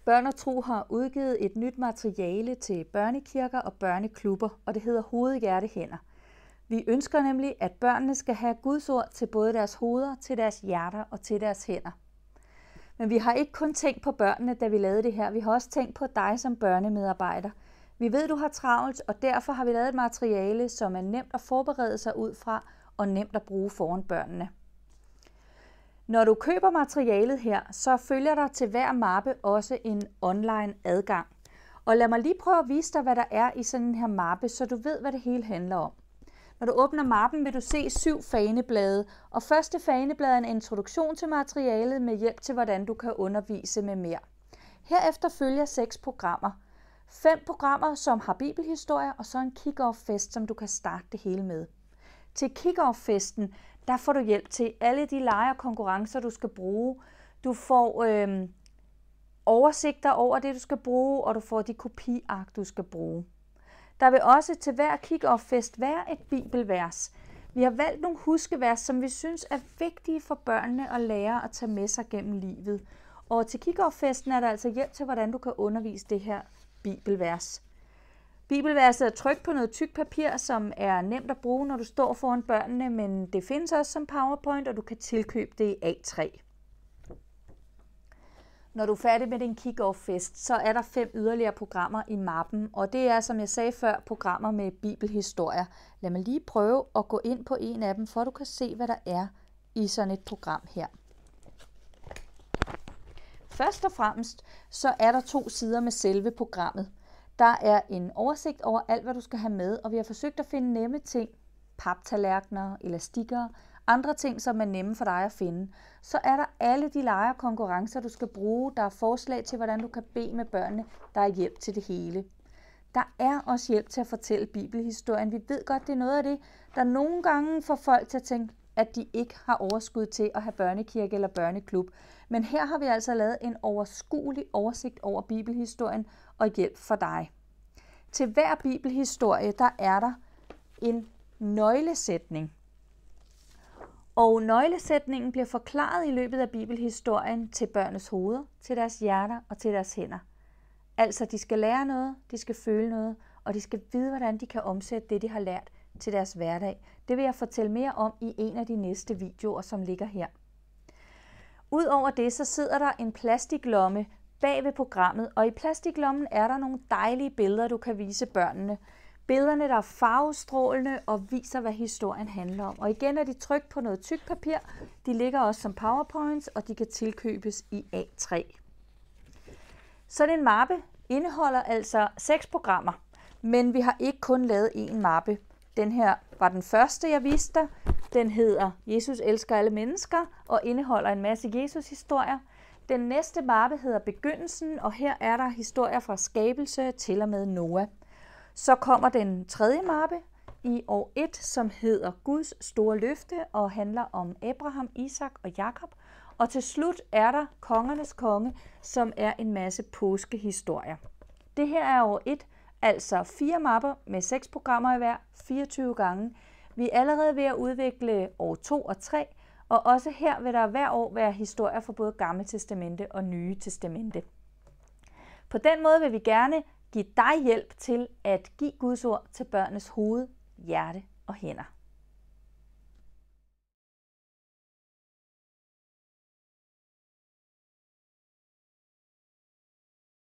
Børn og Tro har udgivet et nyt materiale til børnekirker og børneklubber, og det hedder Hoved, Hjerte, Hænder. Vi ønsker nemlig, at børnene skal have Guds ord til både deres hoveder, til deres hjerter og til deres hænder. Men vi har ikke kun tænkt på børnene, da vi lavede det her. Vi har også tænkt på dig som børnemedarbejder. Vi ved, du har travlt, og derfor har vi lavet et materiale, som er nemt at forberede sig ud fra og nemt at bruge foran børnene. Når du køber materialet her, så følger der til hver mappe også en online adgang. Og lad mig lige prøve at vise dig, hvad der er i sådan en her mappe, så du ved, hvad det hele handler om. Når du åbner mappen, vil du se 7 faneblade, og første faneblad er en introduktion til materialet med hjælp til, hvordan du kan undervise med mere. Herefter følger 6 programmer. 5 programmer, som har bibelhistorie, og så en kick-off-fest, som du kan starte det hele med. Til kick-off-festen, der får du hjælp til alle de lege og konkurrencer, du skal bruge. Du får oversigter over det, du skal bruge, og du får de kopiark, du skal bruge. Der vil også til hver kick-off-fest være et bibelvers. Vi har valgt nogle huskevers, som vi synes er vigtige for børnene at lære at tage med sig gennem livet. Og til kick-off-festen er der altså hjælp til, hvordan du kan undervise det her bibelvers. Bibelverset er trykt på noget tykt papir, som er nemt at bruge, når du står foran børnene, men det findes også som PowerPoint, og du kan tilkøbe det i A3. Når du er færdig med din kick-off-fest, så er der 5 yderligere programmer i mappen, og det er, som jeg sagde før, programmer med bibelhistorier. Lad mig lige prøve at gå ind på en af dem, for du kan se, hvad der er i sådan et program her. Først og fremmest, så er der 2 sider med selve programmet. Der er en oversigt over alt, hvad du skal have med, og vi har forsøgt at finde nemme ting, paptallerkener, elastikker, andre ting, som er nemme for dig at finde. Så er der alle de lege og konkurrencer, du skal bruge. Der er forslag til, hvordan du kan bede med børnene. Der er hjælp til det hele. Der er også hjælp til at fortælle bibelhistorien. Vi ved godt, det er noget af det, der nogle gange får folk til at tænke, at de ikke har overskud til at have børnekirke eller børneklub. Men her har vi altså lavet en overskuelig oversigt over bibelhistorien og hjælp for dig. Til hver bibelhistorie, der er der en nøglesætning. Og nøglesætningen bliver forklaret i løbet af bibelhistorien til børnenes hoveder, til deres hjerter og til deres hænder. Altså, de skal lære noget, de skal føle noget, og de skal vide, hvordan de kan omsætte det, de har lært til deres hverdag. Det vil jeg fortælle mere om i en af de næste videoer, som ligger her. Udover det, så sidder der en plastiklomme bag ved programmet, og i plastiklommen er der nogle dejlige billeder, du kan vise børnene. Billederne, der er farvestrålende og viser, hvad historien handler om. Og igen er de trykt på noget tykt papir. De ligger også som PowerPoints, og de kan tilkøbes i A3. Sådan en mappe indeholder altså 6 programmer, men vi har ikke kun lavet én mappe. Den her var den første, jeg viste dig. Den hedder Jesus elsker alle mennesker og indeholder en masse Jesus-historier. Den næste mappe hedder Begyndelsen, og her er der historier fra skabelse til og med Noah. Så kommer den tredje mappe i år 1, som hedder Guds store løfte og handler om Abraham, Isak og Jakob. Og til slut er der Kongernes konge, som er en masse påskehistorier. Det her er år 1, altså 4 mapper med 6 programmer i hver, 24 gange. Vi er allerede ved at udvikle år 2 og 3, og også her vil der hver år være historier fra både Gamle Testamente og Nye Testamente. På den måde vil vi gerne give dig hjælp til at give Guds ord til børnenes hoved, hjerte og hænder.